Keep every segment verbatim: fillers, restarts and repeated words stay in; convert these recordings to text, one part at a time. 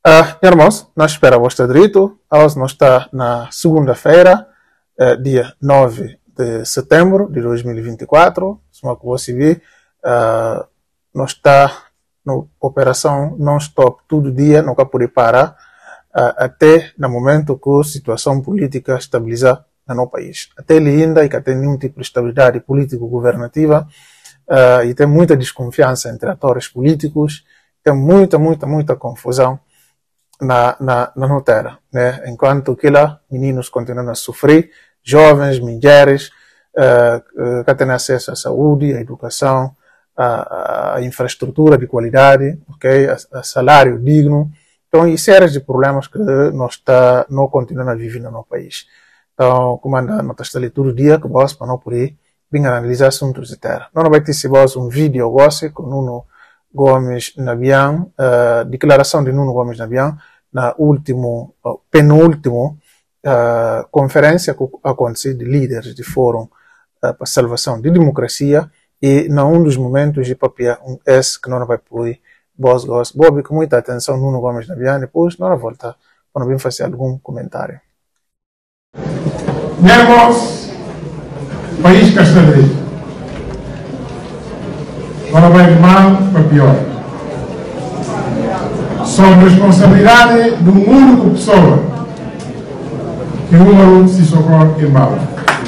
Uh, irmãos, nós esperamos estar direito. Hoje nós está na segunda-feira, uh, dia nove de setembro de dois mil e vinte e quatro. Como você vê, uh, nós está na operação non-stop todo dia, não pode parar, uh, até no momento que a situação política estabilizar no nosso país. Até ele ainda e que tem nenhum tipo de estabilidade político-governativa, uh, e tem muita desconfiança entre atores políticos, tem muita, muita, muita confusão na, na, na noteira, né? Enquanto que lá, meninos continuam a sofrer, jovens, mulheres, uh, uh, que têm acesso à saúde, à educação, à, à infraestrutura de qualidade, okay? a, a salário digno. Então, e séries de problemas que nós está, não continuamos a viver no nosso país. Então, como anda, nós está ali todo dia, que nós, para não poder vir analisar assuntos de terra. Não vai ter se um vídeo, gosto, com Nuno Gomes Nabian, uh, declaração de Nuno Gomes Nabian, na último, uh, penúltimo uh, conferência que aconteceu de líderes de fórum uh, para salvação de democracia, e na um dos momentos de papel um esse que não vai poder boas gostos. Boa, com muita atenção Nuno Gomes Nabian, depois não volta para não vir fazer algum comentário. Nervos, país castanheiro. Agora vai de mal para pior. Sob responsabilidade de um único pessoa que o número se socorre em bala.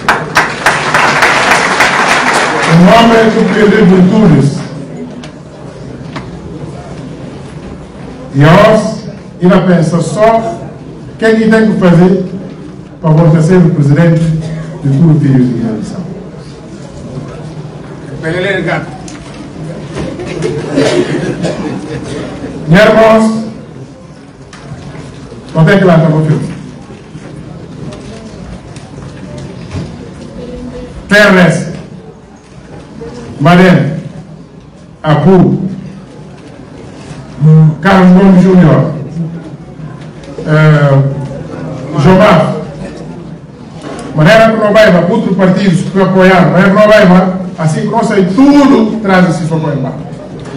Um homem que perdeu virtudes. E hoje, ele pensa só quem ele tem que fazer para voltar a ser o presidente de tudo o filho de Guiné-Bissau. Pelele gato. Meus irmãos, onde é que lá está o filme? P R S, Maré, Abu, Carlos Gomes Júnior, uh, Jomar, maneira que não vai para outros partidos que apoiaram, maneira que não vai para, assim que nós saímos, tudo traz esse foco em barco.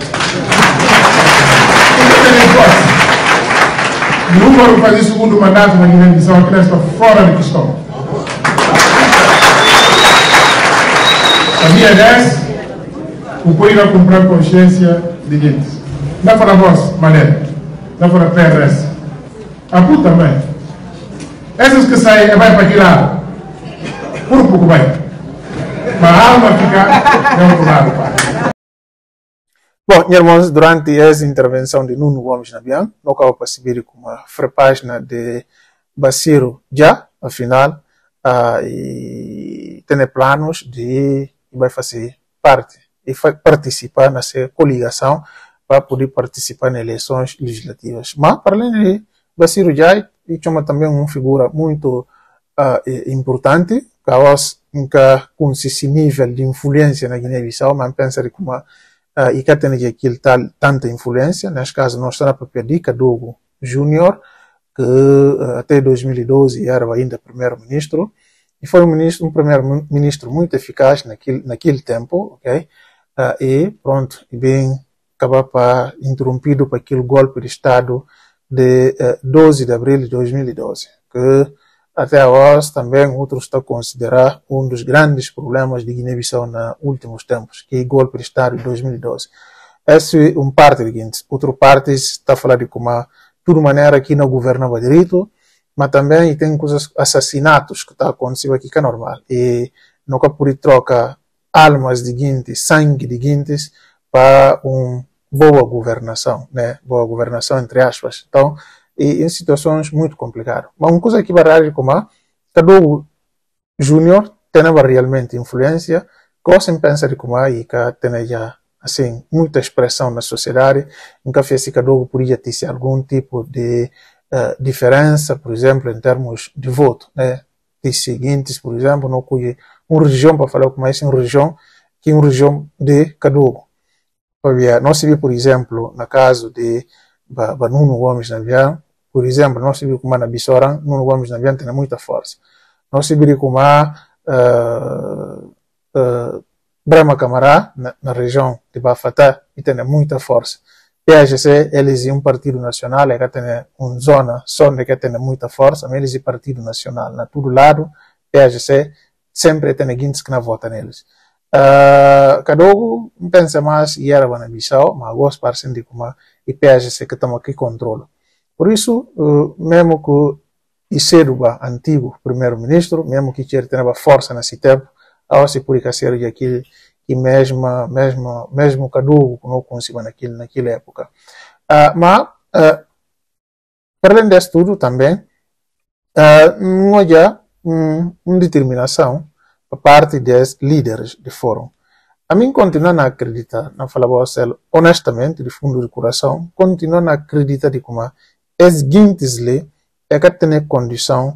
O número para fazer segundo mandato na Guiné-Bissau aqui está fora de questão. A minha dez, o povo irá comprar consciência de gente. Dá para nós, maneira. Dá para a P R S. A puta também. Essas que saem, vai para aqui lá. Por pouco vai. Para a alma ficar, é um lado, pai. Bom, irmãos, durante essa intervenção de Nuno Gomes Nabian, não acaba para subir com uma página de Baciro já, afinal, uh, e tem planos de vai fazer parte e participar nessa coligação para poder participar nas eleições legislativas. Mas, para além de Baciro já, e chama também uma figura muito uh, importante, que com esse nível de influência na Guiné-Bissau, mas pensa que uma Uh, e que tem aqui tal, tanta influência, neste caso nós estamos para pedir Kadogo Júnior, que uh, até dois mil e doze era ainda primeiro-ministro, e foi um, ministro, um primeiro-ministro muito eficaz naquele, naquele tempo, ok? Uh, e pronto, e bem, acaba para interrompido para aquele golpe de Estado de uh, doze de abril de dois mil e doze, que até hoje também outros estão a considerar um dos grandes problemas de Guiné-Bissau nos últimos tempos, que é o golpe de Estado de dois mil e doze. Essa é uma parte, seguinte. Outra parte está a falar de como, de toda maneira, aqui não governava direito, mas também tem coisas, assassinatos que estão acontecendo aqui, que é normal. E nunca pode trocar almas de guintes, sangue de guintes, para uma boa governação, né? Boa governação, entre aspas. Então, e em situações muito complicadas. Mas uma coisa que vai como a Kadogo Júnior tem realmente influência, gosta de pensar de como e que tem já assim muita expressão na sociedade, em que fez Kadogo podia ter algum tipo de uh, diferença, por exemplo, em termos de voto, né? De seguintes, por exemplo, não conhe uma região para falar como é uma região que é uma região de Kadogo. Nós se vê, por exemplo, no caso de Nuno Gomes Nabian, por exemplo, nós se vê como na Bissoran, Nuno Gomes Nabian tem muita força. Nós se vê como a uh, uh, Brahma Camará, na, na região de Bafatá, e tem muita força. P A G C, eles é um partido nacional, é que tem uma zona só onde que tem muita força, mas eles é partido nacional. Na todo lado, P A G C sempre tem gente que não vota neles. Uh, cada um pensa mais e era na Bissau, mas gosto parece de como e P A G C que estamos aqui controla. Por isso, uh, mesmo que o Seruba, antigo primeiro-ministro, mesmo que quer ter força nesse tempo, ao se por ser de aquele que mesmo, mesmo, mesmo Cadu não conseguiu naquele, naquela época. Uh, mas, uh, para além disso tudo também, uh, não há um, uma determinação por parte dos líderes do fórum. A mim continua a acreditar, não falo honestamente, de fundo do coração, continua a acreditar de como as guintes lhe é que tem condição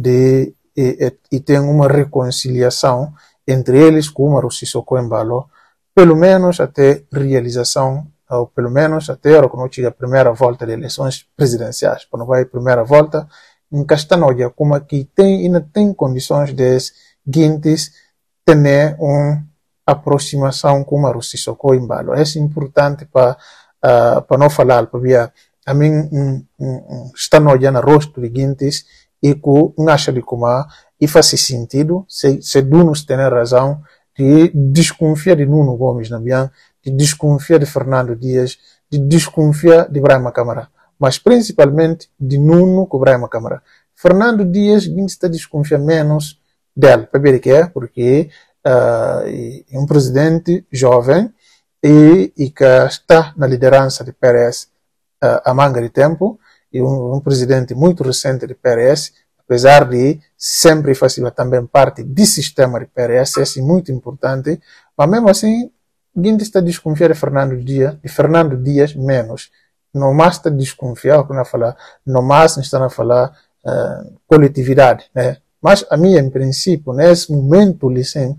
de e, e, e tem uma reconciliação entre eles com o Umaru Sissoko Embalo, pelo menos até realização, ou pelo menos até a quando chega a primeira volta de eleições presidenciais. Quando vai a primeira volta, em Castanoia, como que tem, ainda tem condições de guintes ter uma aproximação com o Umaru Sissoko Embalo. É importante para uh, para não falar, para ver, a mim, um, um, um, está no olhando rosto de guintes e com um acha de como e faz sentido, se, se Dunos tem razão, de desconfiar de Nuno Gomes Nabian, de desconfiar de Fernando Dias, de desconfiar de Brahma Câmara, mas principalmente de Nuno com Brahma Câmara. Fernando Dias, a gente está desconfiar menos dele, para ver o que é, porque uh, é um presidente jovem e, e que está na liderança de P R S uh, há manga de tempo, e um, um presidente muito recente de P R S, apesar de sempre fazer também parte do sistema de P R S, é muito importante, mas mesmo assim, ninguém está desconfiado de Fernando Dias, de Fernando Dias menos. Não mais está desconfiado, quando falar, não mais está a falar uh, coletividade, né? Mas a mim, em princípio, nesse momento, assim,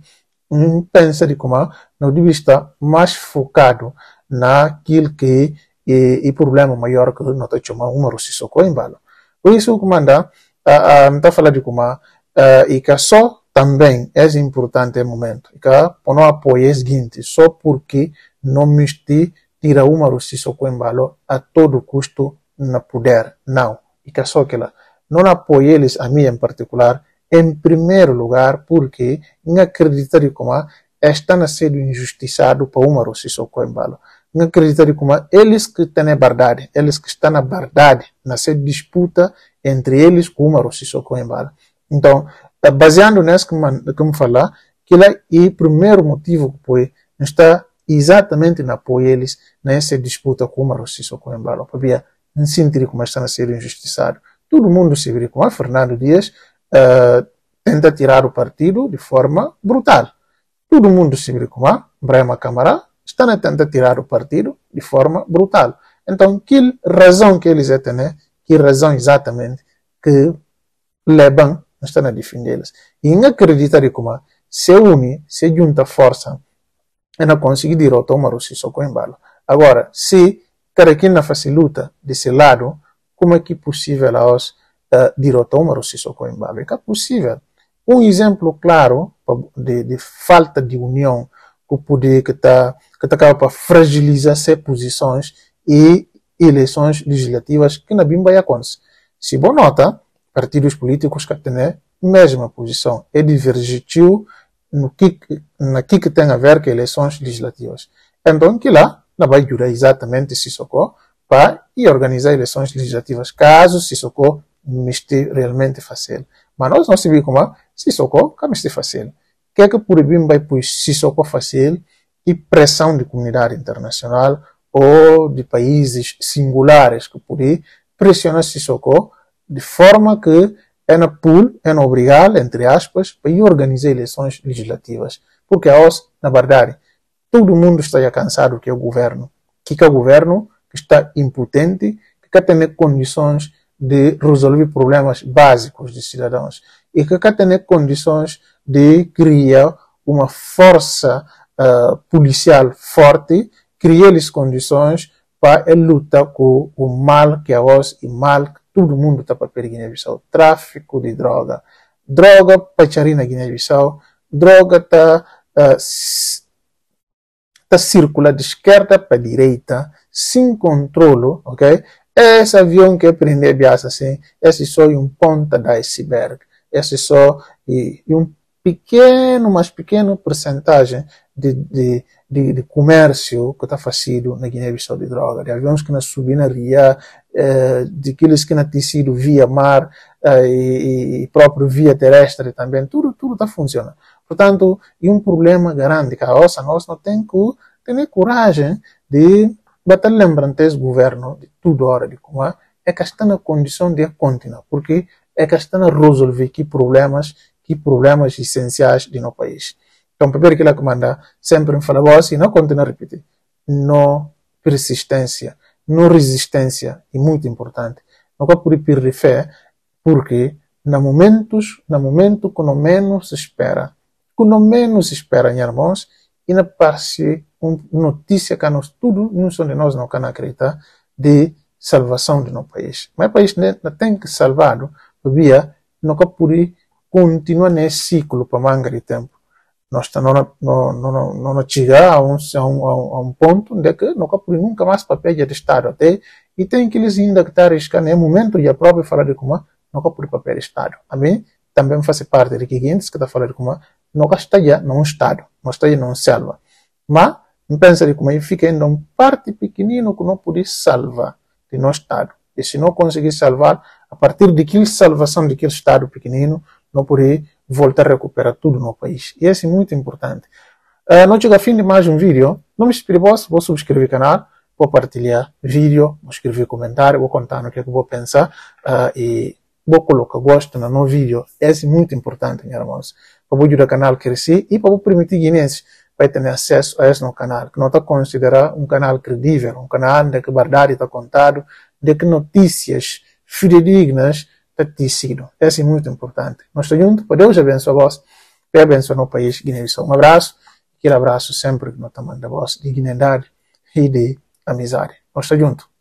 pensa de como não deve estar mais focado naquilo que é o problema maior que nós estamos chamando de Umaru Sissoko Embalo. Por isso, comandante, não está falando de como uh, e que só também é importante no momento e que não apoia o seguinte só porque não me tira Umaru Sissoko Embalo a todo custo no poder, não, e que só que lá não apoia eles, a mim em particular, em primeiro lugar porque não acredita de como estão sendo injustiçados para Umaru Sissoko Embalo. Não acredita de como eles que têm a verdade, eles que estão na verdade, nessa disputa entre eles com o Umaru Sissoko Embalo. Então, baseando nisso que eu falar, que lá é o primeiro motivo que foi está exatamente na apoio eles nessa disputa com o Umaru Sissoko Embalo. Para não sentir como estão a ser injustiçados. Todo mundo se vê como Fernando Dias uh, tenta tirar o partido de forma brutal. Todo mundo se vê como Brahma Câmara está a tentar tirar o partido de forma brutal. Então, que razão que eles têm, que razão exatamente que levam estão a defendê-los. E não acreditar de como se une, se junta força e não conseguir derrotar o Umaru Sissoko Embalo. Agora, se cada quem não faz luta desse lado, como é que é possível nós uh, derrotar o Umaru Sissoko Embalo? É que é possível. Um exemplo claro de, de falta de união que poder que está que tá para fragilizar essas posições e eleições legislativas que na Bimba acontecer. Se bom nota, partidos políticos que têm a mesma posição e divergiu no que na que, que tem a ver com eleições legislativas. Então, que lá não vai ajudar exatamente Sissoko para ir organizar eleições legislativas, caso Sissoko me esteja realmente fácil. Mas nós não sabemos como Sissoko que me esteja fácil. O que é que por bem vai pôr Sissoko fácil e pressão de comunidade internacional ou de países singulares que podem pressionar Sissoko de forma que é na pool, é na obrigar, entre aspas, para ir organizar eleições legislativas. Porque hoje, na verdade, todo mundo está cansado que é o governo. Que é o governo que está impotente, que tem condições de resolver problemas básicos dos cidadãos e que tem condições de criar uma força uh, policial forte, criar-lhes condições para lutar com o mal que é hoje e mal que todo mundo está para perder Guiné-Bissau. Tráfico de droga. Droga para tirar na Guiné-Bissau. Droga está uh, tá circulando de esquerda para direita, sem controle, ok? Esse avião que prende biasa assim, esse só é um ponta da iceberg. Esse só é um pequeno, mas pequeno porcentagem de, de, de, de comércio que está fazendo na Guiné-Bissau de droga. De aviões que não subem na ria, eh, de aqueles que não têm sido via mar eh, e, e próprio via terrestre também. Tudo, tudo está funcionando. Portanto, é um problema grande que a nossa, nós não temos que ter coragem de bater lembrantes do governo de tudo hora de como é que está na condição de continuar, porque é que está a resolver que problemas, que problemas essenciais do nosso país. Então, primeiro que ela comanda, sempre me fala, assim, não continua a repetir, não persistência, não resistência, é muito importante. Não é por ir fé, porque na momentos, na momento que não menos se espera, que não menos se espera, meus irmãos, e na parte uma notícia que nós tudo, não só de nós não can acreditar, de salvação do nosso país. Mas o país não tem que salvado, via não que por continuar nesse ciclo para manga de tempo. Nós não não não não não chegar a um a um a um ponto onde que não que por nunca mais papel de Estado até e tem que eles ainda que estar riscando no momento e a própria falar de como não que por papel de Estado. A mim também faz parte de que gente que está falando de como não que está já num Estado, não está já num selva. Mas não pensa de como aí fica ainda um parte pequenino que não pode salvar de nosso Estado. E se não conseguir salvar, a partir daquela salvação daquele Estado pequenino, não pode voltar a recuperar tudo no país. E isso é muito importante. Uh, não chega a fim de mais um vídeo. Não me espere, vou subscrever o canal, vou partilhar vídeo, vou escrever comentário, vou contar no que, é que vou pensar uh, e vou colocar gosto no novo vídeo. Isso é muito importante, meus irmãos. Para o ajudar o canal a crescer e para o permitir guineenses vai ter acesso a esse no canal, que não está considerado um canal credível, um canal onde que a verdade está contado, de que notícias fidedignas está sido. Isso é muito importante. Nós estamos juntos, para Deus abençoe a vós, e abençoe o país Guiné-Bissau. Um abraço, aquele abraço sempre que nós estamos mandando a vós de dignidade e de amizade. Nós estamos juntos.